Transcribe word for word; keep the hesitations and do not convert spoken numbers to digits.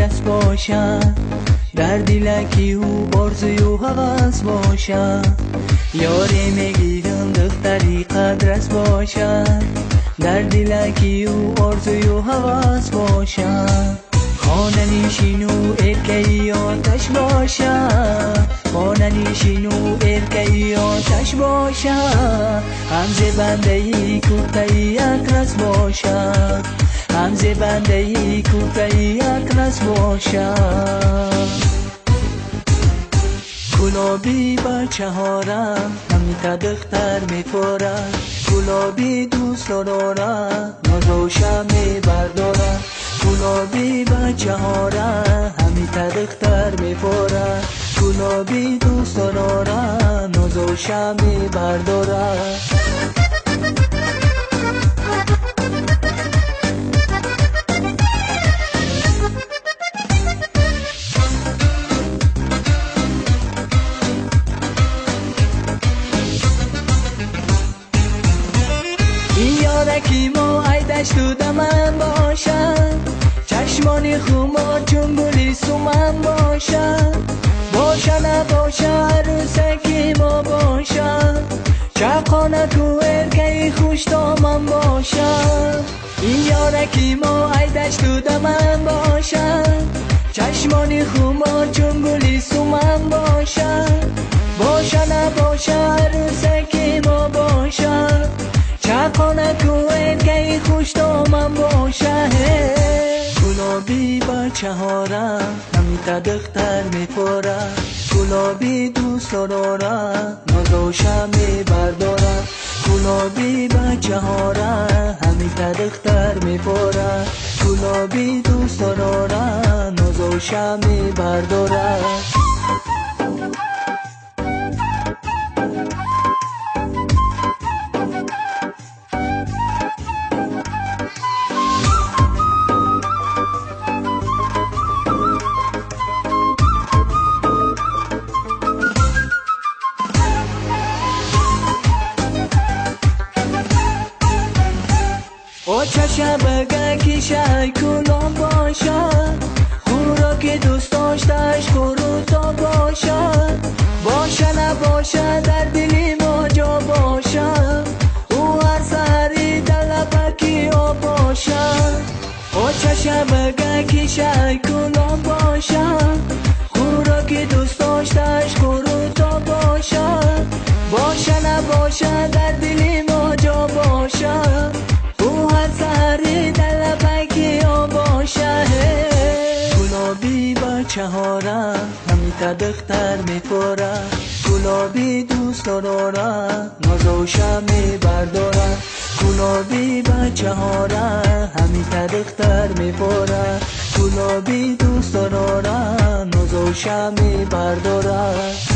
کس باشد، در دلکی او برزوی و حوض باشد. یاری میگیرم دختری قدرت باشد، در دلکی او آرزوی و حوض باشد. خانه نشین و ارکه‌ای آتش باشد، خانه نشین و ارکه‌ای آتش باشد. همزه بنده‌ای کوته‌ای اکرس باشد، همزه بنده‌ای کوته‌ای اکرس باشد. گلابی بچه هارم همیتا دختر میفورد، گلابی دوست دارم نازوشم میبردارم. گلابی بچه هارم همیتا دختر میفورد، گلابی دوست دارم نازوشم میبردارم. یارکی ما ایدش تو دمم باشد، چشمانی خمار چون گلی سومن باشد. باشه نباشه عروسکی ما باشد، چقانه تو ارکه‌ی خوش دامن باشد. این یارکی ما ایدش تو دمم باشد، چشمانی خمار چون گلی سومن باشد. باشه نباشه عروسکی ما باشد، چقانه تو ارکه‌ی خوش دامن باشه. گلابی بچه هارم همیتا دختر میفورد، گلابی دوست دارم نازوشم میبردارم. گلابی بچه هارم همیتا دختر میفورد، گلابی دوست دارم نازوشم میبردارم. او چشم بگه که شای کلام باشد، خوراک دوست داشتش خروتا باشد. باشه نباشه در دلی ما جا باشد، او هر سری دلبکی آب باشد. او چشم بگه که شای کلام باشد، خوراک دوست داشتش خروتا باشد. باشه نباشه در دلی ما جا باشد، او هر سری دلبکی آب باشد. گلابی بچه هارم همیتا دختر میفورد، گلابی دوست دارم نازوشم میبردارم. گلابی بچه هارم همیتا دختر میفورد، گلابی دوست دارم نازوشم میبردارم.